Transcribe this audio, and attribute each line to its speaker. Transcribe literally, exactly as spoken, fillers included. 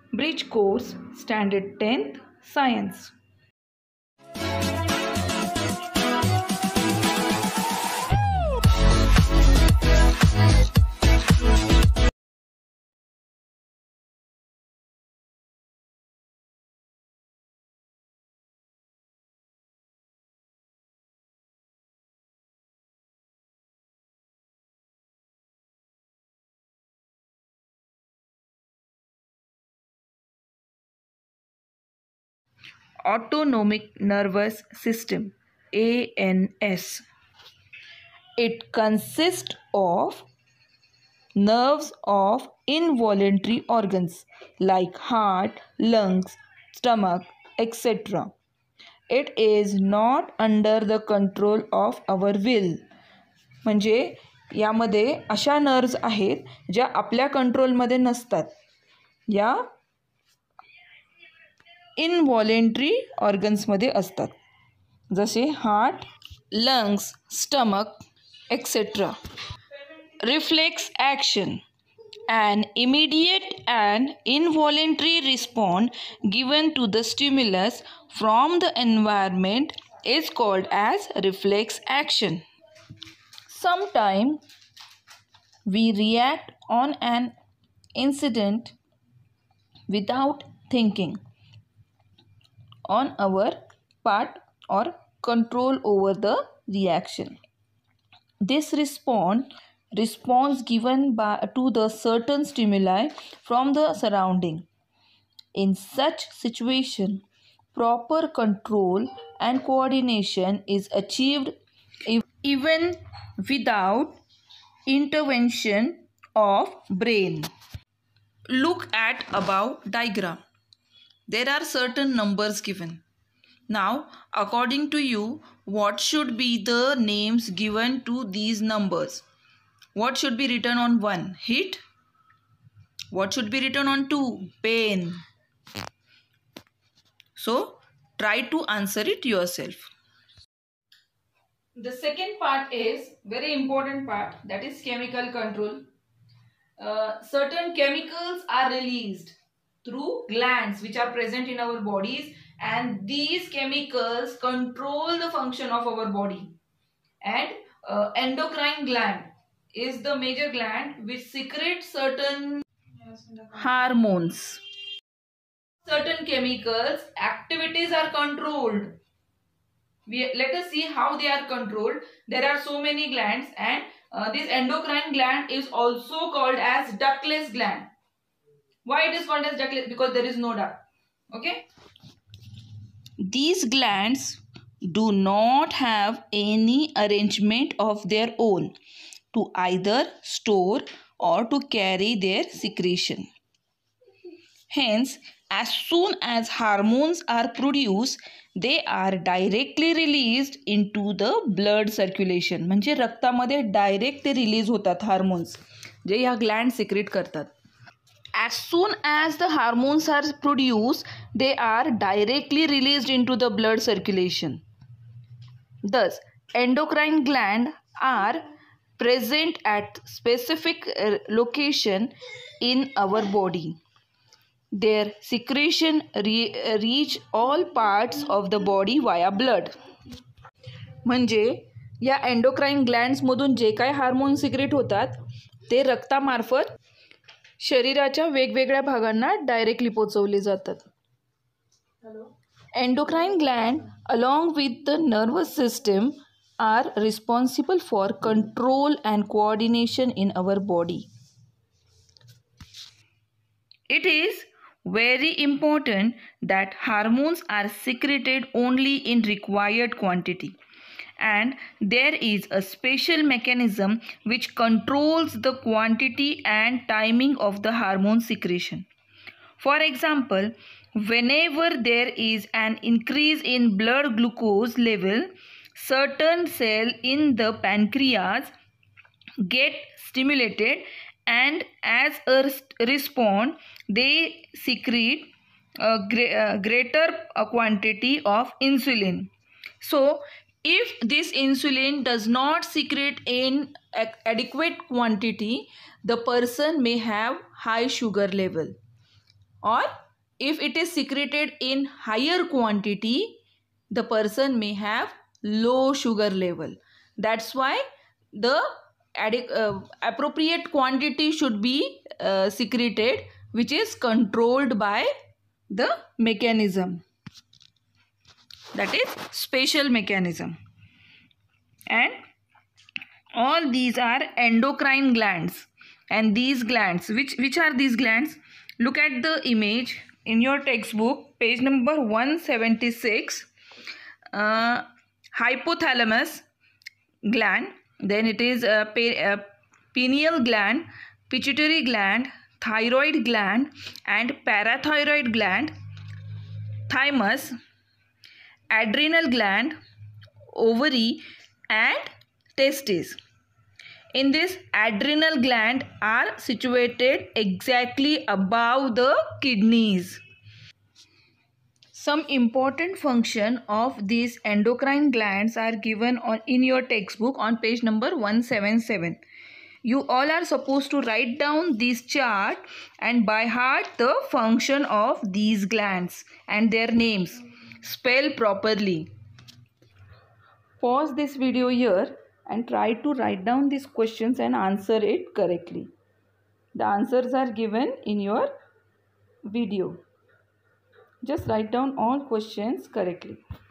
Speaker 1: Bridge Course, Standard tenth, Science. Autonomic Nervous System, A N S. It consists of nerves of involuntary organs like heart, lungs, stomach, et cetera. It is not under the control of our will. म्हणजे यामध्ये अशा nerves आहेत ज्या आपल्या कंट्रोलमध्ये नसतात. या इनव्हॉलेंटरी ऑर्गन्समध्ये असतात, जसे heart, lungs, stomach, etcetera. Reflex action, an immediate and involuntary response given to the stimulus from the environment is called as reflex action. Sometimes we react on an incident without thinking on our part or control over the reaction. This response response given by to the certain stimuli from the surrounding. In such situation, proper control and coordination is achieved even without intervention of brain. Look at above diagram. There are certain numbers given. Now, according to you, what should be the names given to these numbers? What should be written on one? Hit. What should be written on two? Pain. So, try to answer it yourself. The second part is very important part, that is chemical control. Uh, certain chemicals are released through glands which are present in our bodies, and these chemicals control the function of our body. And uh, endocrine gland is the major gland which secretes certain hormones. Certain chemicals activities are controlled. We, let us see how they are controlled. There are so many glands, and uh, this endocrine gland is also called as ductless gland. Why it is called as ductless? Because there is no duct. Okay. These glands do not have any arrangement of their own to either store or to carry their secretion. Hence, as soon as hormones are produced, they are directly released into the blood circulation. म्हणजे रक्तामध्ये direct ते release होतात hormones, जे या gland secrete करतात. As soon as the hormones are produced, they are directly released into the blood circulation. Thus, endocrine glands are present at specific location in our body. Their secretion re reach all parts of the body via blood. म्हणजे या endocrine glands मधून जे काही hormone secrete होतात ते रक्तामार्फत शरीराच्या वेगवेगळ्या भागांना directly पोहोचवले जातात. Endocrine gland along with the nervous system are responsible for control and coordination in our body. It is very important that hormones are secreted only in required quantity, and there is a special mechanism which controls the quantity and timing of the hormone secretion. For example, whenever there is an increase in blood glucose level, certain cells in the pancreas get stimulated, and as a response they secrete a greater quantity of insulin. So if this insulin does not secrete in adequate quantity, the person may have high sugar level. or if it is secreted in higher quantity, the person may have low sugar level. That's why the uh, appropriate quantity should be uh, secreted, which is controlled by the mechanism, that is spatial mechanism. And all these are endocrine glands, and these glands, which which are these glands? Look at the image in your textbook, page number one seventy-six. uh, Hypothalamus gland, then it is a, a pineal gland, pituitary gland, thyroid gland and parathyroid gland, thymus, adrenal gland, ovary and testes. In this, adrenal gland are situated exactly above the kidneys. Some important function of these endocrine glands are given on in your textbook on page number one seventy-seven. You all are supposed to write down this chart and by heart the function of these glands and their names. Spell properly. Pause this video here and try to write down these questions and answer it correctly. The answers are given in your video. Just write down all questions correctly.